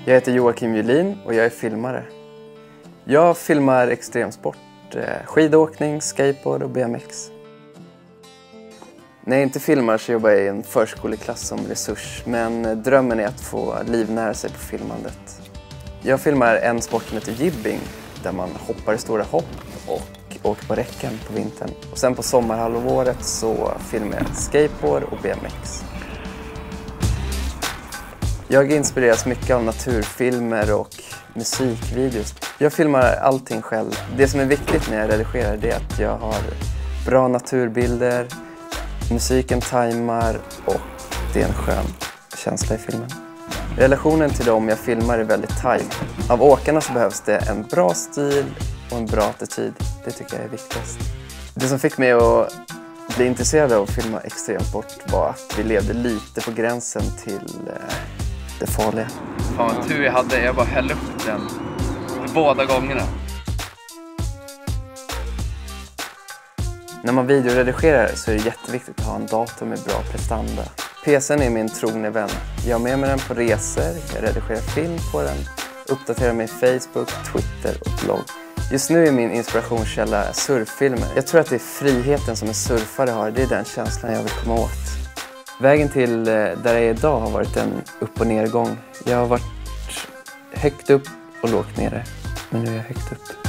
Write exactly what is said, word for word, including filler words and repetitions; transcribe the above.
Jag heter Joakim Julin och jag är filmare. Jag filmar extremsport, skidåkning, skateboard och B M X. När jag inte filmar så jobbar jag i en förskoleklass som resurs, men drömmen är att få livnära sig på filmandet. Jag filmar en sport som heter jibbing, där man hoppar i stora hopp och åker på räcken på vintern. Och sen på sommarhalvåret så filmar jag skateboard och B M X. Jag inspireras mycket av naturfilmer och musikvideos. Jag filmar allting själv. Det som är viktigt när jag redigerar det är att jag har bra naturbilder, musiken tajmar och det är en skön känsla i filmen. Relationen till dem jag filmar är väldigt tajt. Av åkarna så behövs det en bra stil och en bra attityd. Det tycker jag är viktigast. Det som fick mig att bli intresserad av att filma extremsport var att vi levde lite på gränsen till eh, det farliga. Fan vad tur jag hade, jag bara hällde upp den för båda gångerna. När man videoredigerar så är det jätteviktigt att ha en dator med bra prestanda. P C:n är min trogne vän. Jag har med mig den på resor, jag redigerar film på den, uppdaterar mig i Facebook, Twitter och blogg. Just nu är min inspirationskälla surffilmer. Jag tror att det är friheten som en surfare har, det är den känslan jag vill komma åt. Vägen till där jag är idag har varit en upp- och nedgång. Jag har varit högt upp och lågt nere, men nu är jag högt upp.